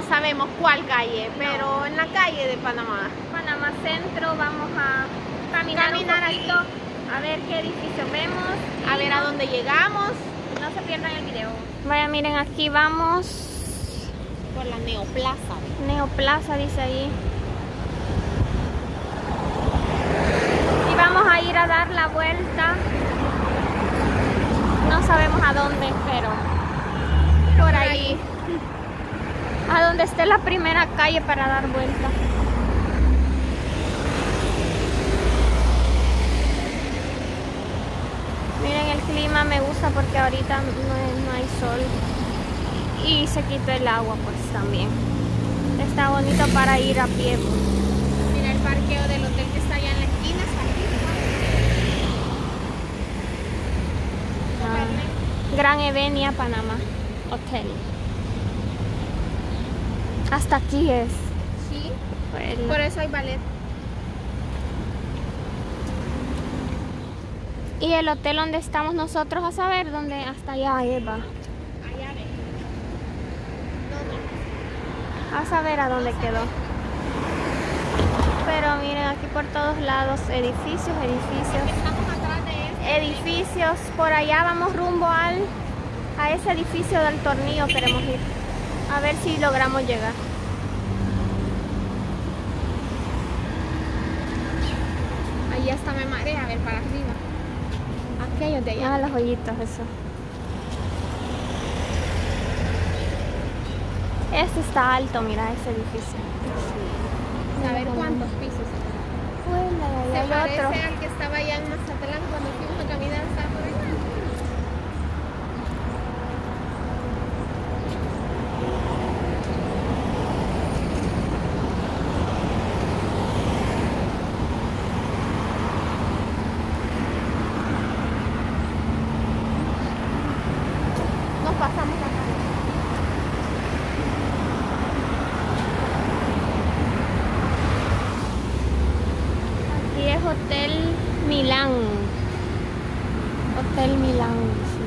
sabemos cuál calle, pero en la calle de Panamá. Panamá Centro, vamos a caminar un poquito, a ver qué edificio vemos, a ver a dónde llegamos. No se pierdan el video. Vaya, miren, aquí vamos por la Neoplaza. Neoplaza dice ahí. Y vamos a ir a dar la vuelta. No sabemos a dónde, pero por ahí. A donde esté la primera calle para dar vuelta. Miren, el clima me gusta porque ahorita no hay sol. Y se quitó el agua pues también. Está bonito para ir a pie. Mira el parqueo del hotel que está allá en la esquina. Gran Evenia, Panamá Hotel. Hasta aquí es. Sí. Bueno. Por eso hay ballet. Y el hotel donde estamos nosotros, a saber dónde, hasta allá Eva. Allá ve. A saber a dónde quedó. Pero miren, aquí por todos lados, edificios. Estamos atrás de ese edificios. Por allá vamos rumbo a ese edificio del tornillo, queremos ir. A ver si logramos llegar. Ahí hasta me marea, a ver para arriba. Aquellos de allá. Ah, los hoyitos, eso. Este está alto, mira ese edificio. Sí. A ver cuántos pisos. Bueno, Se parece otro. al que estaba allá en Mazatlán cuando fuimos a caminar, estaba por allá. Nos pasamos acá. Aquí es Hotel Milán. Hotel Milán. Sí.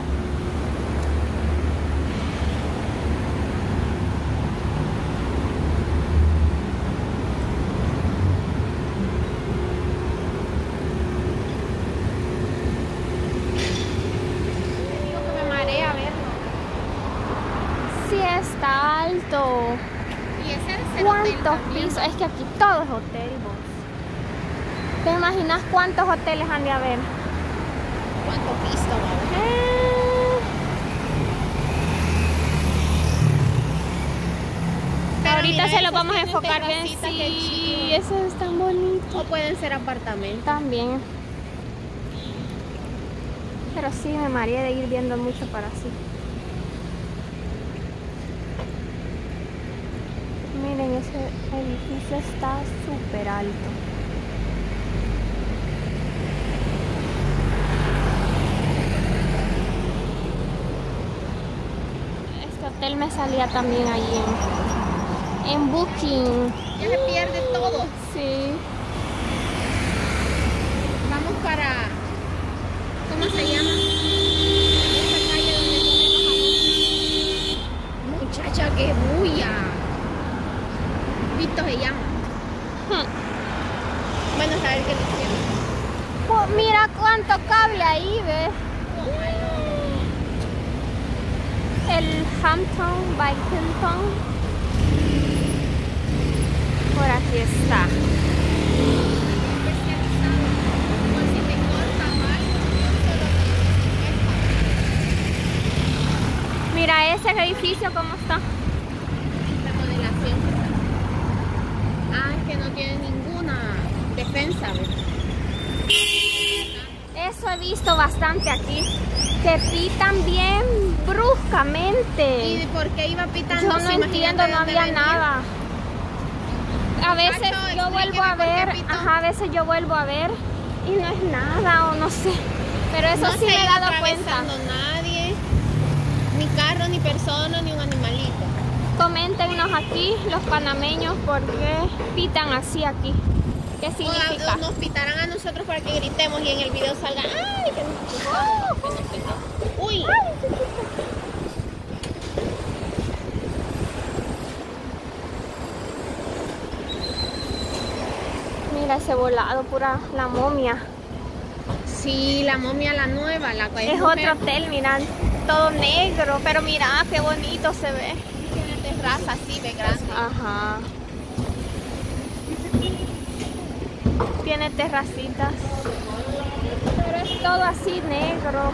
Te digo que me marea verlo. Sí, está alto. Y ese es el hotel ¿Cuántos también, pisos? ¿no? Es que aquí todo es hotel, vos. ¿Te imaginas cuántos hoteles han de haber? ¿Cuánto piso va a haber? Pero Ahorita mira, se lo esos vamos a tienen enfocar bien. terracita, qué Sí, chido. eso es tan bonito. O pueden ser apartamentos. También. Pero sí, me mareé de ir viendo mucho para así. Miren, ese edificio está súper alto. Este hotel me salía también allí en Booking. Ya se pierde todo. Sí. Vamos para... ¿Cómo se llama? Esa calle donde comemos. Muchacha, qué bulla. Vito se llama. Bueno, a ver qué nos tiene. Pues mira cuánto cable ahí, ¿ves? El Hampton by Hilton. Por aquí está. Especializado. Por si te corta o algo, solo te Mira ese edificio cómo está. remodelación. Ah, es que no tiene ninguna defensa, ¿ves? Eso he visto bastante aquí. Que pitan bien bruscamente. ¿Y por qué iba pitando? Yo no si imagínate entiendo, no dónde había venía? nada. A veces Exacto, yo vuelvo a explíqueme por qué ver, pitó. ajá, a veces yo vuelvo a ver y no es nada o no sé. Pero eso No sí se me he iba dado cuenta. atravesando nadie, ni carro, ni persona, ni un animalito. Coméntenos aquí, los panameños, por qué pitan así aquí. ¿Qué significa? O nos pitarán a nosotros para que gritemos y en el video salga ¡ay! Que nos pitó. ¡Uy! parece volado, pura la momia. Sí, la momia, la nueva, la que Es otro hotel, mirad, todo negro, pero mira qué bonito se ve. Tiene terraza así de grande. Ajá. Tiene terracitas, pero es todo así negro.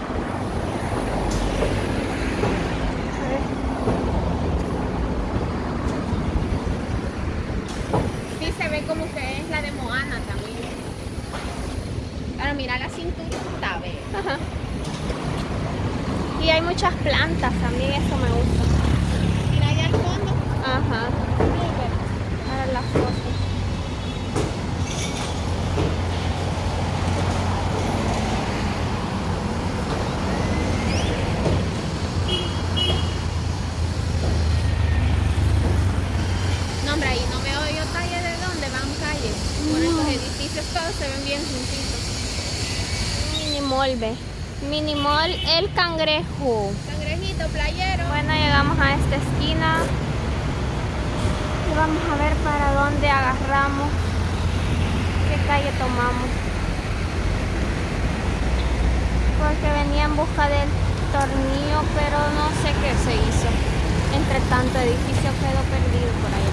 Sí, se ve como que es la de Moana también. Pero mira la cinturita, ve. Ajá. Y hay muchas plantas también, eso me gusta. Mira allá al fondo. Ajá. Ahora la foto. No, hombre, ahí no veo yo calle de dónde van calles. Por esos edificios todos se ven bien juntitos. Minimall, ve. Minimall El Cangrejo. Cangrejito, playero. Bueno, llegamos a esta esquina y vamos a ver para dónde agarramos, qué calle tomamos, porque venía en busca del tornillo, pero no sé qué se hizo. Entre tanto edificio quedó perdido por ahí.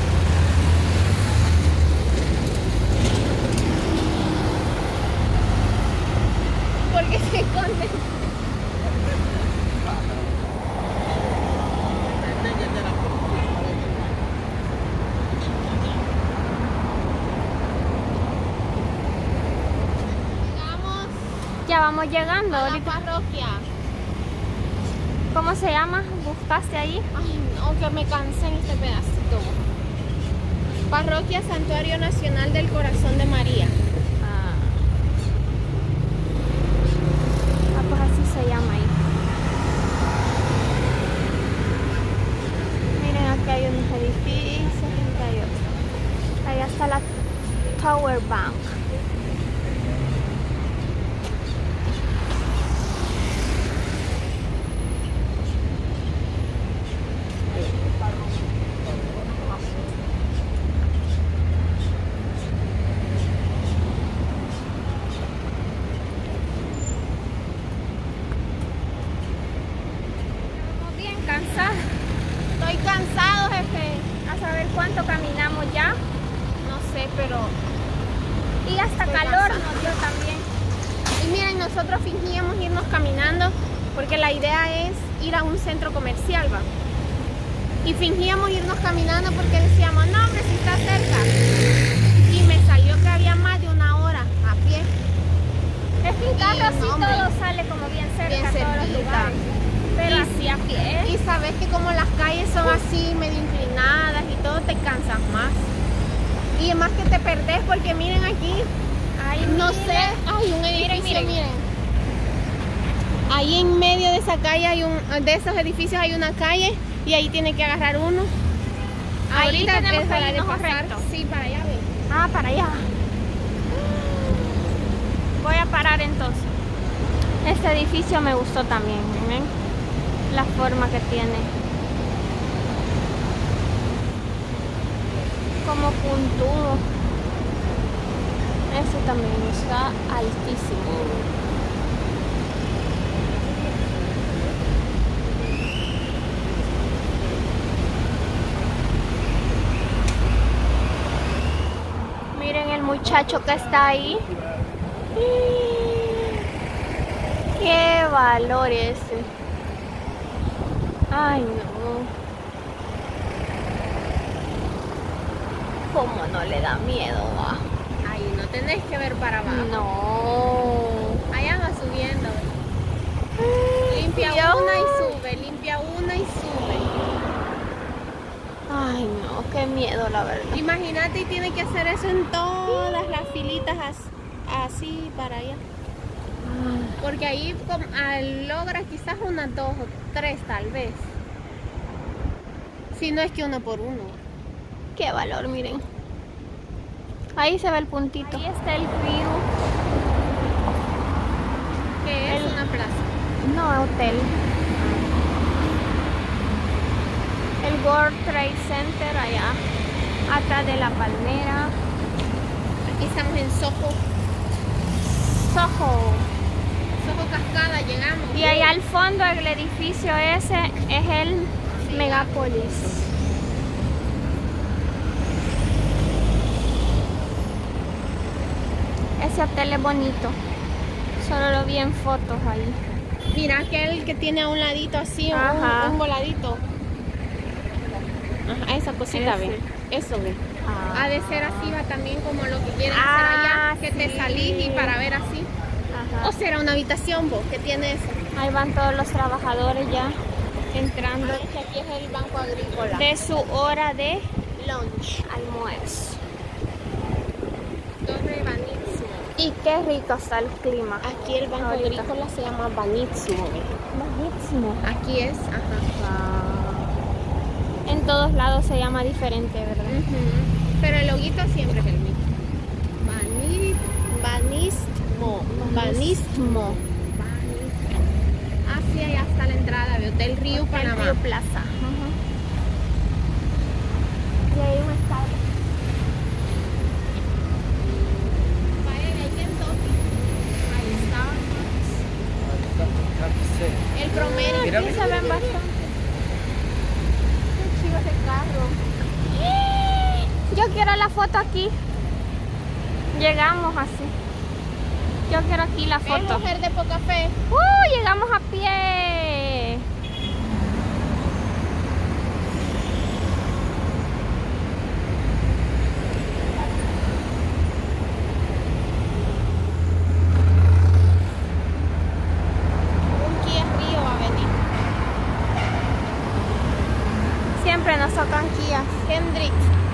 Porque se esconde. Llegamos Ya vamos llegando a la ahorita. parroquia. ¿Cómo se llama? ¿Buscaste ahí? Ay, no, que me cansé en este pedacito. Parroquia Santuario Nacional del Corazón de María. Pues así se llama ahí. Miren, aquí hay unos edificios, aquí hay otro. Allá está la Tower Bank. Estamos bien cansados. Estoy cansado, jefe. A saber cuánto caminamos ya. No sé, pero... Y hasta Estoy calor cansada. nos dio también. Y miren, nosotros fingíamos irnos caminando porque la idea es ir a un centro comercial, ¿va? Y fingíamos irnos caminando porque decíamos, no, hombre, si está cerca. Y me salió que había más de una hora a pie. Es que en carro sí no, hombre. todo sale como bien cerca, Bien todos los cerquita. lugares. Pero Y- así a pie. Y sabes que como las calles son así, medio inclinadas y todo, te cansas más. Y es más que te perdés porque miren aquí, Ay, no miren. sé, hay un edificio, miren. miren. Ahí en medio de esa calle de esos edificios hay una calle y ahí tiene que agarrar uno. Ahí Ahorita tenemos es que hora de irnos pasar. recto. Sí, para allá, ve. Ah, para allá. Voy a parar entonces. Este edificio me gustó también, miren la forma que tiene. Como puntudo. Este también está altísimo. Miren el muchacho que está ahí. ¡Qué valor ese! ¡Ay, no! ¿Cómo no le da miedo, va? Ahí no tenés que ver para abajo. No. Allá va subiendo. Limpia Dios. una y sube, limpia una y sube. Ay, no, qué miedo, la verdad. Imagínate, y tiene que hacer eso en todas las filitas así para allá. Porque ahí logra quizás unas 2 o 3 tal vez. Si no es que uno por uno. Qué valor, miren. Ahí se ve el puntito. Ahí está el view. Que es El- una plaza. No, hotel. El World Trade Center allá, atrás de la palmera. Aquí estamos en Soho. Soho. Soho Cascada, llegamos. Y allá al fondo el edificio ese es el Megapolis. Ese hotel es bonito. Solo lo vi en fotos ahí. Mira aquel que tiene a un ladito así, Ajá. un voladito. Ajá, esa cosita, Ese. ve. Eso, ve. Ah. Ha de ser así, va también como lo que quieren hacer allá, que te sí. salís y para ver así. Ajá. O será una habitación, vos, que tiene eso. Ahí van todos los trabajadores ya entrando Que aquí es el Banco Agrícola. de su hora de Lunch. almuerzo. Torre Banitsmo. Y qué rico está el clima. Aquí el Banco Ahorita. Agrícola se llama Banitsmo. Buenísimo. Aquí es, ajá. En todos lados se llama diferente, ¿verdad? Pero el loguito siempre es el mismo. Banistmo. Banistmo. Así allá está la entrada de Hotel Río Panamá. Río Plaza. Y ahí un estadio. Ahí está. El promedio. Aquí se ven bastante. Qué chido ese carro. Yo quiero la foto aquí. Llegamos así. Yo quiero aquí la Es foto. mujer de poca fe. Llegamos a pie. Un Kia Río va a venir. Siempre nos tocan Kias. Hendrix.